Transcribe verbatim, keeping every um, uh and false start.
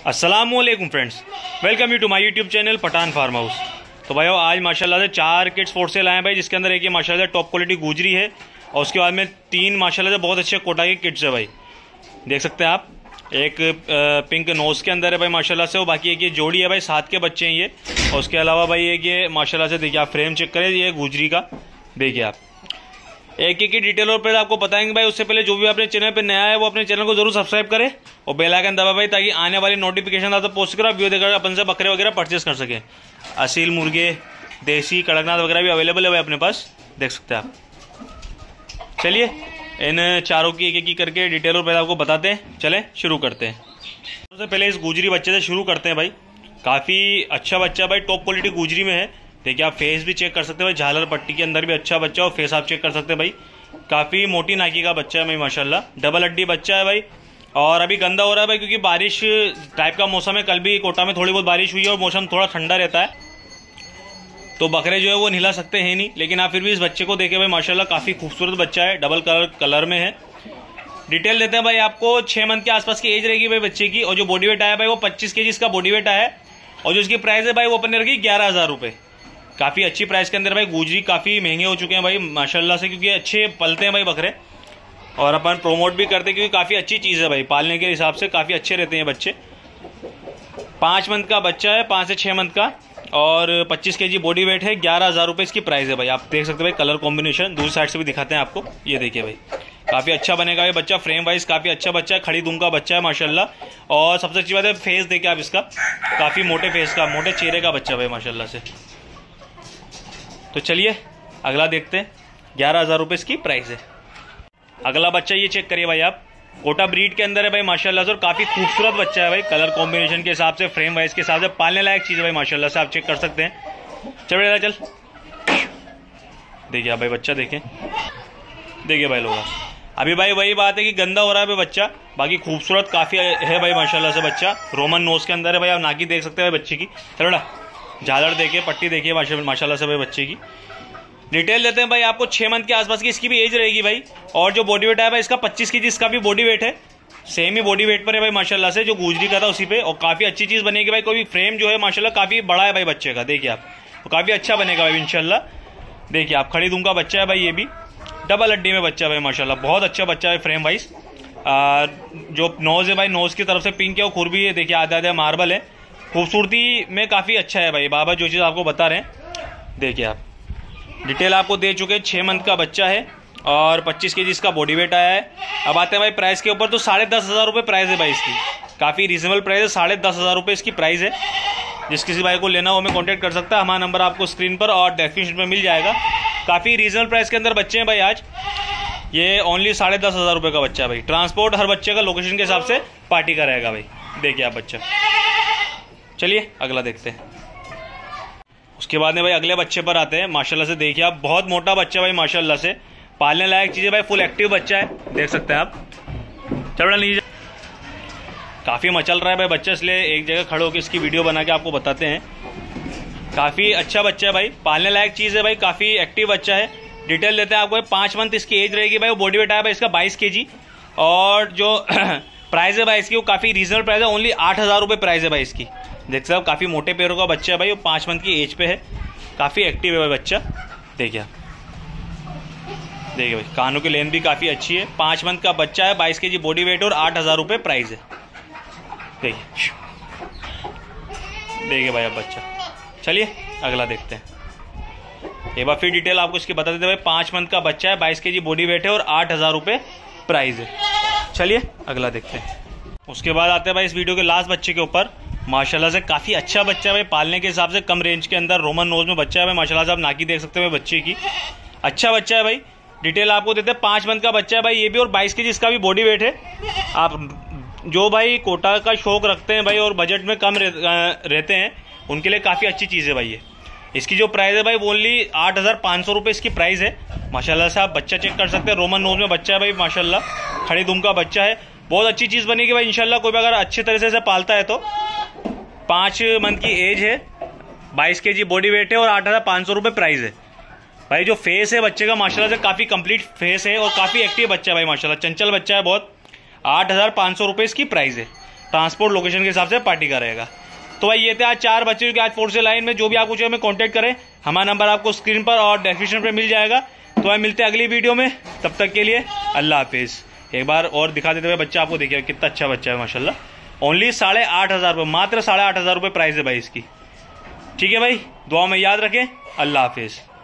अस्सलामुअलैकुम friends, welcome you to my YouTube channel Pathan farm house. तो भाई आज माशाल्लाह से चार किट्स फोर सेल आए हैं भाई, जिसके अंदर एक ये माशाल्लाह से टॉप क्वालिटी गुजरी है और उसके बाद में तीन माशाल्लाह से बहुत अच्छे कोटा की किट्स है भाई। देख सकते हैं आप, एक पिंक नोज के अंदर है भाई माशाल्लाह से, वो बाकी एक ये जोड़ी है भाई, सात के बच्चे हैं ये। और उसके अलावा भाई एक ये माशाल्लाह से देखिए आप फ्रेम चेक करें, ये गुजरी का देखिए आप। एक एक की डिटेल और पहले आपको बताएंगे भाई। उससे पहले जो भी अपने चैनल पे नया है वो अपने चैनल को जरूर सब्सक्राइब करें और बेल आइकन दबा भाई, ताकि आने वाली नोटिफिकेशन आप पोस्ट करो, वीडियो देखकर अपन से बकरे वगैरह परचेस कर सकें। असील मुर्गे, देसी, कड़कनाथ वगैरह भी अवेलेबल है भाई अपने पास, देख सकते हैं आप। चलिए इन चारों की एक एक की करके डिटेल और पहले आपको बताते हैं, चलें शुरू करते हैं। सबसे पहले इस गुजरी बच्चे से शुरू करते हैं भाई। काफ़ी अच्छा बच्चा भाई, टॉप क्वालिटी गुजरी में है। देखिए आप फेस भी चेक कर सकते हैं भाई, झालर पट्टी के अंदर भी अच्छा बच्चा और फेस आप चेक कर सकते हैं भाई। काफ़ी मोटी नाकी का बच्चा है भाई माशाल्लाह, डबल हड्डी बच्चा है भाई। और अभी गंदा हो रहा है भाई, क्योंकि बारिश टाइप का मौसम है। कल भी कोटा में थोड़ी बहुत बारिश हुई है और मौसम थोड़ा ठंडा रहता है, तो बकरे जो है वो नहिला सकते हैं नहीं। लेकिन आप फिर भी इस बच्चे को देखें भाई माशाल्लाह, काफ़ी खूबसूरत बच्चा है, डबल कलर कलर में है। डिटेल देते हैं भाई आपको। छः मंथ के आसपास की एज रहेगी भाई बच्चे की, और जो बॉडी वेट आया भाई वो पच्चीस के जी इसका बॉडी वेट आया है। और जो इसकी प्राइस है भाई वो अपने रखी ग्यारह हज़ार रुपये। काफ़ी अच्छी प्राइस के अंदर भाई गुजरी काफ़ी महंगे हो चुके हैं भाई माशाल्लाह से, क्योंकि अच्छे पलते हैं भाई बकरे और अपन प्रोमोट भी करते हैं, क्योंकि काफ़ी अच्छी चीज़ है भाई, पालने के हिसाब से काफ़ी अच्छे रहते हैं बच्चे। पाँच मंथ का बच्चा है, पाँच से छः मंथ का, और पच्चीस के जी बॉडी वेट है। ग्यारह हज़ार रुपये इसकी प्राइस है भाई। आप देख सकते हैं भाई कलर कॉम्बिनेशन, दूसरी साइड से भी दिखाते हैं आपको। ये देखिए भाई, काफ़ी अच्छा बनेगा ये बच्चा, फ्रेम वाइज काफ़ी अच्छा बच्चा है, खड़ी दूम का बच्चा है माशाल्लाह। और सबसे अच्छी बात है फेस देखिए आप इसका, काफ़ी मोटे फेस का, मोटे चेहरे का बच्चा भाई माशाल्लाह से। तो चलिए अगला देखते हैं। ग्यारह हज़ार रुपये इसकी प्राइस है। अगला बच्चा ये चेक करिए भाई आप, कोटा ब्रीड के अंदर है भाई माशाल्लाह से, और काफ़ी खूबसूरत बच्चा है भाई, कलर कॉम्बिनेशन के हिसाब से, फ्रेम वाइज के हिसाब से, पालने लायक चीज़ है भाई माशाल्लाह से, आप चेक कर सकते हैं। चल बेटा चल, देखिए आप भाई बच्चा देखें, देखिए भाई लोग। अभी भाई वही बात है कि गंदा हो रहा है भाई बच्चा, बाकी खूबसूरत काफ़ी है भाई माशाल्लाह से बच्चा। रोमन नोज के अंदर है भाई, आप नाकी देख सकते हैं भाई बच्चे की। चलो बेटा, झालर देखिए, पट्टी देखिए माशाल्लाह से भाई बच्चे की। डिटेल देते हैं भाई आपको। छः मंथ के आसपास की इसकी भी एज रहेगी भाई। और जो बॉडी वेट है भाई इसका पच्चीस की जी इसका भी बॉडी वेट है, सेम ही बॉडी वेट पर है भाई माशाल्लाह से, जो गुजरी का था उसी पे। और काफ़ी अच्छी चीज़ बनेगी भाई, कोई फ्रेम जो है माशाल्लाह काफ़ी बड़ा है भाई बच्चे का, देखिए आप, तो काफ़ी अच्छा बनेगा भाई इंशाल्लाह। देखिए आप, खड़ी दूम का बच्चा है भाई, ये भी डबल हड्डी में बच्चा है भाई माशाल्लाह, बहुत अच्छा बच्चा है फ्रेम वाइज। जो नोज़ है भाई, नोज़ की तरफ से पिंक है और खुरबी है, देखिए आधे आधे मार्बल है। खूबसूरती में काफ़ी अच्छा है भाई बाबा, जो चीज़ आपको बता रहे हैं। देखिए आप, डिटेल आपको दे चुके हैं। छः मंथ का बच्चा है और पच्चीस के जी इसका बॉडी वेट आया है। अब आते हैं भाई प्राइस के ऊपर, तो साढ़े दस हज़ार रुपये प्राइस है भाई इसकी, काफ़ी रीजनेबल प्राइस है, साढ़े दस हज़ार रुपये इसकी प्राइस है। जिस किसी भाई को लेना हो हमें कॉन्टैक्ट कर सकता है, हमारा नंबर आपको स्क्रीन पर और डेस्क्रिप्शन में मिल जाएगा। काफ़ी रीजनेबल प्राइस के अंदर बच्चे हैं भाई आज। ये ओनली साढ़े दस हज़ार रुपये का बच्चा है भाई। ट्रांसपोर्ट हर बच्चे का लोकेशन के हिसाब से पार्टी का रहेगा भाई। देखिए आप बच्चा। चलिए अगला देखते हैं। उसके बाद में भाई अगले बच्चे पर आते हैं। माशाल्लाह से देखिए आप, बहुत मोटा बच्चा भाई माशाल्लाह से, पालने लायक चीज़ है भाई, फुल एक्टिव बच्चा है, देख सकते हैं आप। चलो लीजिए, काफ़ी मचल रहा है भाई बच्चा, इसलिए एक जगह खड़े होकर इसकी वीडियो बना के आपको बताते हैं। काफ़ी अच्छा बच्चा है भाई, पालने लायक चीज़ है भाई, काफ़ी एक्टिव बच्चा है। डिटेल देते हैं आपको। पाँच मंथ इसकी एज रहेगी भाई, वो बॉडी वेट आया भाई इसका बाईस के जी। और जो प्राइस है भाई इसकी, वो काफ़ी रीजनेबल प्राइस है, ओनली आठ हज़ार रुपये प्राइस है भाई इसकी। देख सकते हो, काफ़ी मोटे पैरों का बच्चा है भाई, वो पाँच मंथ की एज पे है, काफ़ी एक्टिव है भाई बच्चा। देखिए देखिए भाई, कानों की लेंथ भी काफ़ी अच्छी है। पाँच मंथ का बच्चा है, बाईस के जी बॉडी वेट और आठ हज़ार रुपये प्राइस है। देखिए देखिए भाई अब बच्चा। चलिए अगला देखते हैं। एक बार फिर डिटेल आपको इसकी बता देते हैं भाई। पाँच मंथ का बच्चा है, बाईस के जी बॉडी वेट है और आठ हज़ार रुपये प्राइस है। चलिए अगला देखते हैं। उसके बाद आते हैं भाई इस वीडियो के लास्ट बच्चे के ऊपर। माशाल्लाह से काफ़ी अच्छा बच्चा है भाई, पालने के हिसाब से कम रेंज के अंदर, रोमन नोज में बच्चा है भाई माशाल्लाह से। आप नाकी देख सकते हैं बच्चे की, अच्छा बच्चा है भाई। डिटेल आपको देते हैं। पाँच मंथ का बच्चा है भाई ये भी, और बाईस के जी इसका भी बॉडी वेट है। आप जो भाई कोटा का शौक रखते हैं भाई और बजट में कम रहते हैं, उनके लिए काफ़ी अच्छी चीज़ है भाई ये। इसकी जो प्राइस है भाई वो ओनली आठ हज़ार पाँच सौ रुपये इसकी प्राइस है माशाल्लाह से। आप बच्चा चेक कर सकते हैं, रोमन नोज में बच्चा है भाई माशाल्लाह, खड़ी दुम का बच्चा है। बहुत अच्छी चीज़ बनेगी भाई इंशाल्लाह, कोई भी अगर अच्छे तरह से पालता है तो। पाँच मंथ की एज है, बाईस के जी बॉडी वेट है और आठ हज़ार पाँच सौ रुपये प्राइस है भाई। जो फेस है बच्चे का माशाल्लाह से काफ़ी कंप्लीट फेस है और काफ़ी एक्टिव बच्चा है भाई माशाल्लाह, चंचल बच्चा है बहुत। आठ हज़ार पाँच सौ रुपये इसकी प्राइस है। ट्रांसपोर्ट लोकेशन के हिसाब से पार्टी का रहेगा। तो भाई ये थे आज चार बच्चे जो आज फोर से लाइन में, जो भी आपको चाहिए हमें कॉन्टैक्ट करें, हमारा नंबर आपको स्क्रीन पर और डिस्क्रिप्शन पर मिल जाएगा। तो भाई मिलते हैं अगली वीडियो में, तब तक के लिए अल्लाह हाफिज़। एक बार और दिखा देते हुए बच्चा आपको, देखिए कितना अच्छा बच्चा है माशाल्लाह। ओनली साढ़े आठ हज़ार रुपये, मात्र साढ़े आठ हज़ार रुपये प्राइस है भाई इसकी। ठीक है भाई, दुआ में याद रखें। अल्लाह हाफिज़।